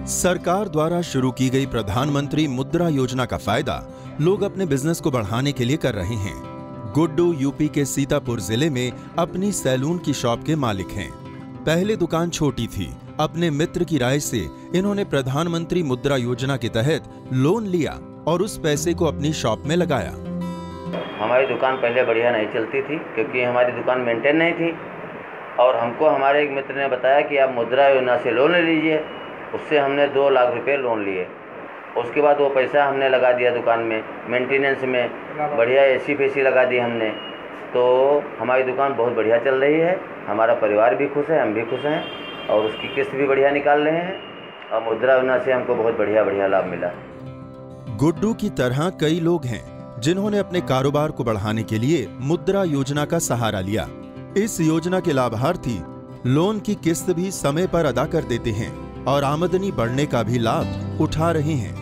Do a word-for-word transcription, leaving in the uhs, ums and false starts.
सरकार द्वारा शुरू की गई प्रधानमंत्री मुद्रा योजना का फायदा लोग अपने बिजनेस को बढ़ाने के लिए कर रहे हैं। गुड्डू यूपी के सीतापुर जिले में अपनी सैलून की शॉप के मालिक हैं। पहले दुकान छोटी थी। अपने मित्र की राय से इन्होंने प्रधानमंत्री मुद्रा योजना के तहत लोन लिया और उस पैसे को अपनी शॉप में लगाया। हमारी दुकान पहले बढ़िया नहीं चलती थी क्योंकि हमारी दुकान मेंटेन नहीं थी और हमको हमारे एक मित्र ने बताया कि आप मुद्रा योजना से लोन ले लीजिए। उससे हमने दो लाख रुपए लोन लिए। उसके बाद वो पैसा हमने लगा दिया दुकान में, मेंटेनेंस में, बढ़िया एसी फेसी लगा दी हमने। तो हमारी दुकान बहुत बढ़िया चल रही है। हमारा परिवार भी खुश है, हम भी खुश हैं और उसकी किस्त भी बढ़िया निकाल रहे हैं और मुद्रा योजना से हमको बहुत बढ़िया बढ़िया लाभ मिला। गुड्डू की तरह कई लोग हैं जिन्होंने अपने कारोबार को बढ़ाने के लिए मुद्रा योजना का सहारा लिया। इस योजना के लाभार्थी लोन की किस्त भी समय पर अदा कर देते हैं और आमदनी बढ़ने का भी लाभ उठा रहे हैं।